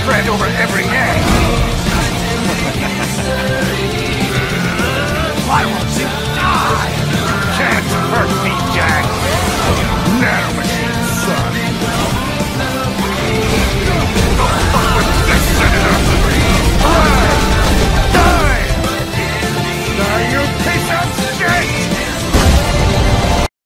bread over every egg. Why won't you die?